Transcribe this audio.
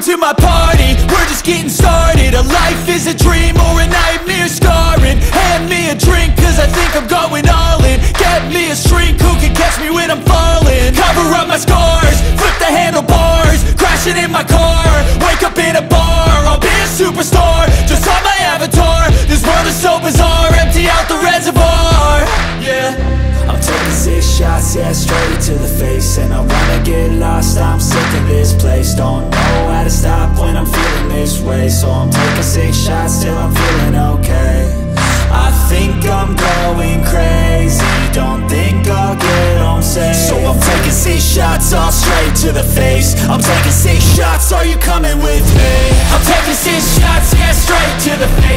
to my party, we're just getting started. A life is a dream or a nightmare scarring. Hand me a drink cause I think I'm going all in. Get me a shrink who can catch me when I'm falling. Cover up my scars, flip the handlebars, crashing in my car, wake up in a bar. I'll be a superstar, just on my avatar. This world is so bizarre, empty out the reservoir. Yeah, I'm taking 6 shots, yeah, straight to the face. And I wanna get lost, I'm sick of this place. Don't know how to stop when I'm feeling this way. So I'm taking 6 shots till I'm feeling okay. I think I'm going crazy, don't think I'll get home safe. So I'm taking 6 shots, all straight to the face. I'm taking 6 shots, are you coming with me? I'm taking 6 shots, yeah, straight to the face.